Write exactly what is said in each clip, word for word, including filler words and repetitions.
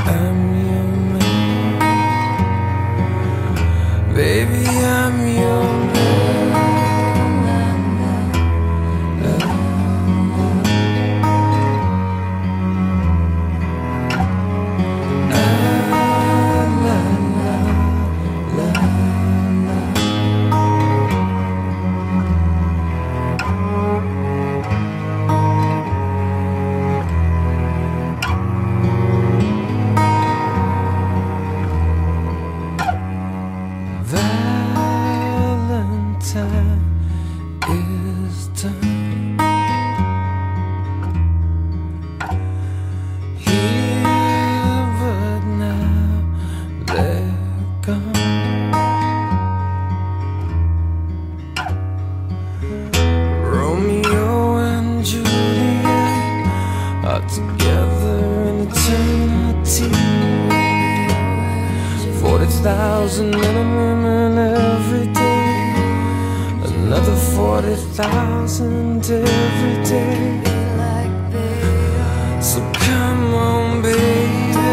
I'm your man. Baby, I'm your Valentine is done. Here but now they're gone. Romeo and Juliet are together in eternity. Forty thousand men and women every day, another forty thousand every day. So come on, baby,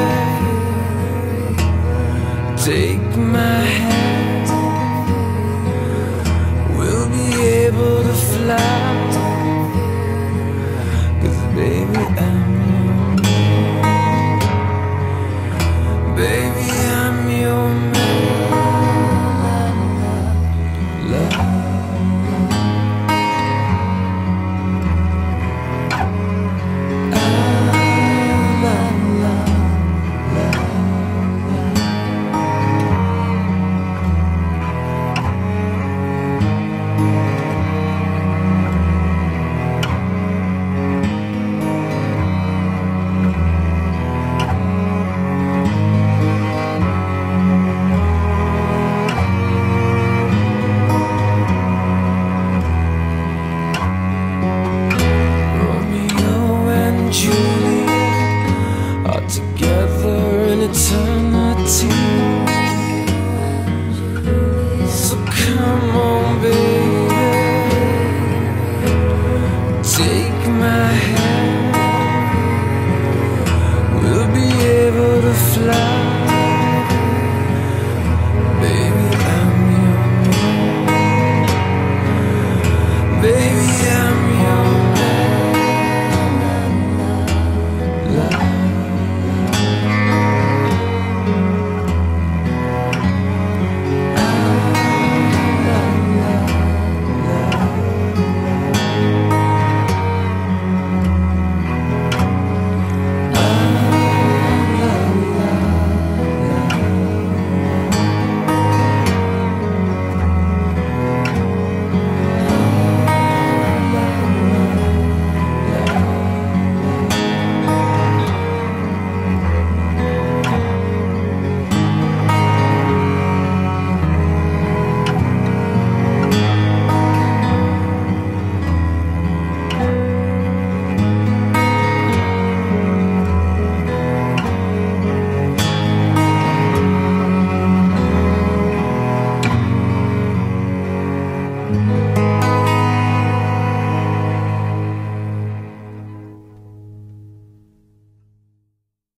take my hand. We'll be able to fly, 'cause baby, I'm your man. Baby, I'm your man. Love. You